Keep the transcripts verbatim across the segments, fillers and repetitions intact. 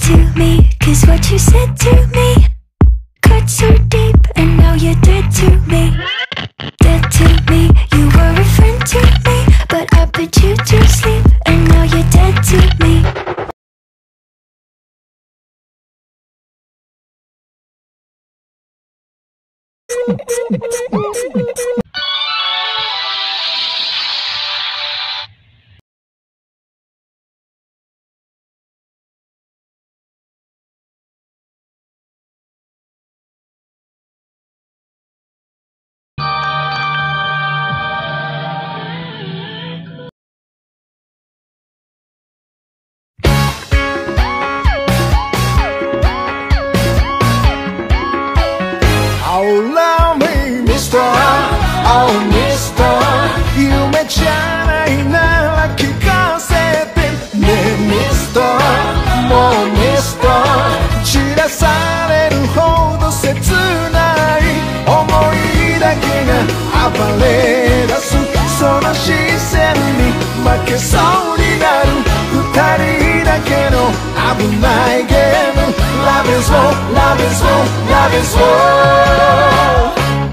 to me, cause what you said to me cut so deep, and now you're dead to me. Dead to me, you were a friend to me, but I put you to sleep, and now you're dead to me. Oh, love me, mister. Oh, mister. 夢じゃないなら聞かせてね、ミスター。もうミスター。散らされるほど切ない思いだけが暴れ出す、その視線に負けそうになる二人だけの危ないゲーム。 Love is war, love is war, love is war。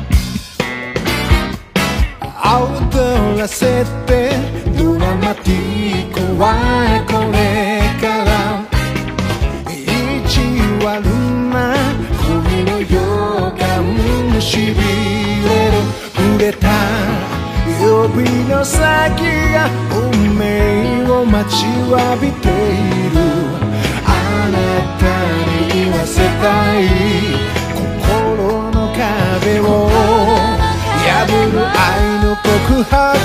踊らせてドラマティックはこれから意地悪な恋の予感しびれる触れた指の先が運命を待ちわびている。あなたに言わせたい心の壁を破る愛の告白。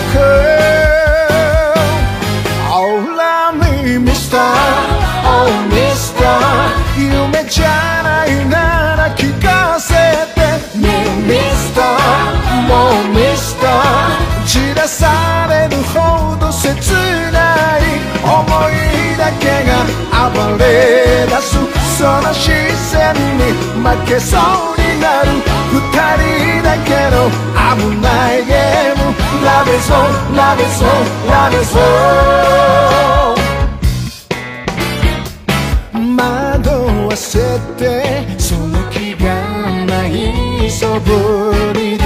Oh love me mister Oh mister 夢じゃないなら聞かせてね Mister もう Mister 散らされるほど切ない思いだけが暴れ出す、その視線に負けそうになる二人だけの危ないゲーム。 Love is war, love is war, love is war。 惑わせてその気がない素振り